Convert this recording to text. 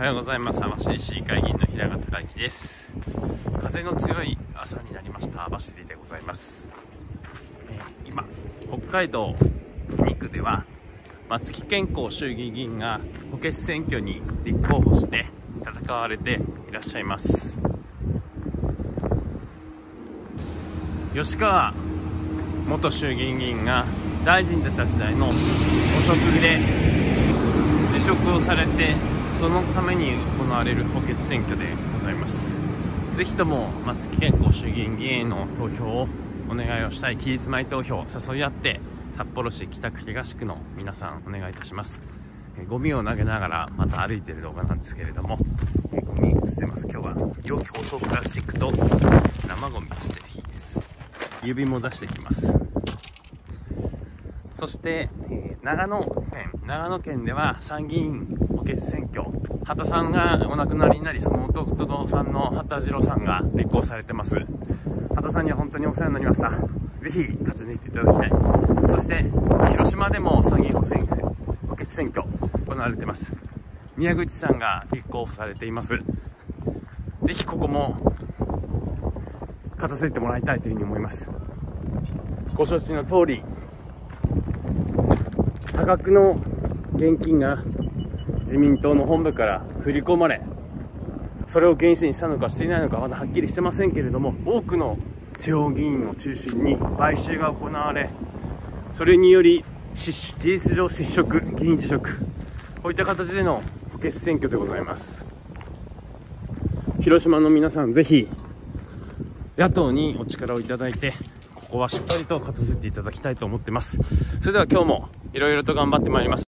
はようございます。網走市議会議員の平賀孝之です。風の強い朝になりました網走でございます。今北海道2区では松木健康衆議院議員が補欠選挙に立候補して戦われていらっしゃいます。吉川元衆議院議員が大臣だった時代の汚職で辞職をされて、そのために行われる補欠選挙でございます。ぜひとも松木健康衆議院議員への投票をお願いをしたい。期日前投票誘い合って札幌市北区東区の皆さんお願いいたします。ゴミを投げながらまた歩いている動画なんですけれども、ゴミを捨てます。今日は容器包装プラスチックと生ゴミを捨てる日です。指も出してきます。そして長野県では参議院補欠選挙、畑さんがお亡くなりになり、その弟さんの畑次郎さんが立候補されてます。畑さんには本当にお世話になりました。ぜひ勝ち抜いていただきたい。そして広島でも参議院補欠選挙行われています。宮口さんが立候補されています。ぜひここも勝たせてもらいたいというふうに思います。ご承知の通り、多額の現金が自民党の本部から振り込まれ、それを原資にしたのかしていないのかまだはっきりしてませんけれども、多くの地方議員を中心に買収が行われ、それにより事実上失職、議員辞職、こういった形での補欠選挙でございます。広島の皆さん、ぜひ野党にお力をいただいて、ここはしっかりと勝たせていただきたいと思っています。それでは今日もいろいろと頑張ってまいります。